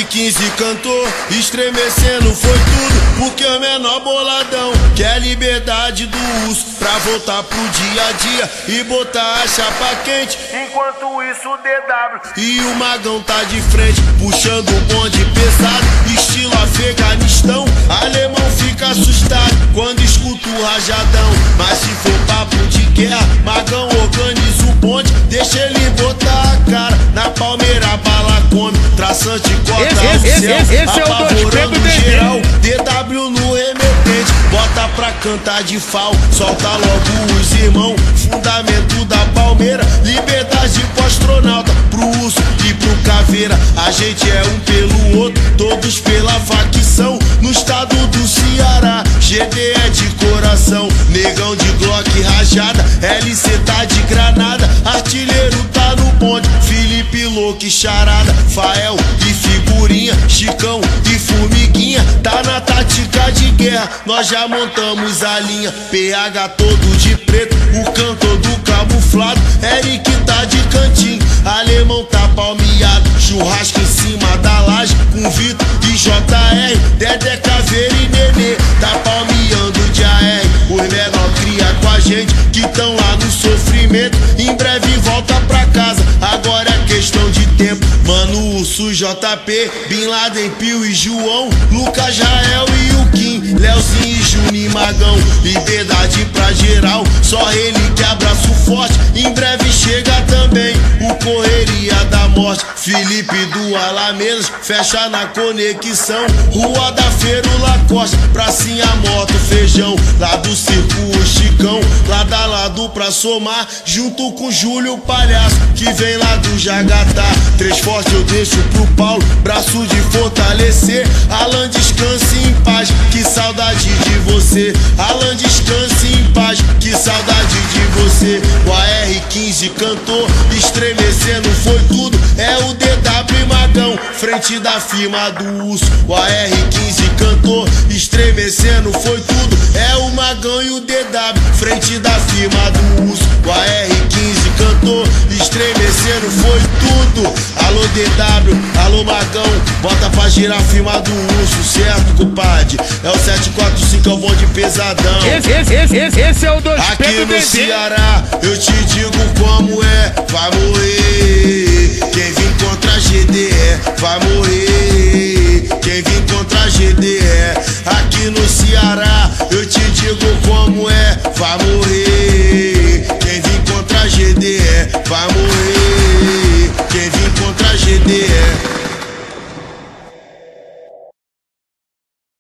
R15 cantou, estremecendo foi tudo, porque é o menor boladão quer liberdade do urso pra voltar pro dia a dia e botar a chapa quente. Enquanto isso o DW e o Magão tá de frente, puxando o bonde pesado, estilo Afeganistão. Alemão fica assustado quando escuta o rajadão, mas se for papo de guerra, Magão organiza o bonde, deixa ele botar a cara na palmeira, a bala come, traçante corta o céu, apavorando geral. DW no remetente, bota pra cantar de fal, solta logo os irmãos, fundamento da palmeira, liberdade pro astronauta, pro urso e pro caveira. A gente é um pelo outro, todos pela facção, no estado do Ceará, GD é de coração, negão de Glock rajada, LC tá de granada, artilheiro tá no bonde, Felipe louco e charada, Fael e figurinha, Chicão e formiguinha, tá na tática de guerra, nós já montamos a linha, PH todo de preto, o cantor do camuflado, Eric tá de cantinho, Alemão tá palmeado, churrasco em cima da laje, com Vitor e JR, Dedé, Caveira e Nenê, tá palmeando de AR, os menor cria com a gente, que tão lá no sofrimento, em breve volta pra casa, agora é questão de tempo, Mano Urso, JP, Bin Laden, Pio e João, Lucas, Jael e o Kim, Leozinho e Juninho Magão, liberdade pra geral, só ele que abraço forte, em breve chega também o Correria da Morte, Felipe do Alamedas, fecha na conexão, Rua da Feira o Lacoste, pracinha moto feijão, lá do circo o Chicão, lado a lado pra somar, junto com Júlio Palhaço, que vem lá do Jagatá, três fortes eu deixo pro Paulo, braço de fortalecer, Alan descanse em paz, que saudade de você, Alan descanse em paz, que saudade de você. O AR15 cantou, estremecendo foi tudo, é o DW e Magão, frente da firma do urso. O AR15 cantou, estremecendo foi tudo, é o Magão e o DW, frente da firma do urso. O AR15 cantou, estremecendo foi tudo, alô DW, alô Magão, bota pra girar a firma do urso, certo, compadre? É o 745, é o bonde pesadão. Esse é o 2P aqui do no Ceará, eu te digo como é, vai morrer. Quem vir contra a GDE, vai morrer. Quem vir contra a GDE, aqui no Ceará, eu te digo como é, vai morrer.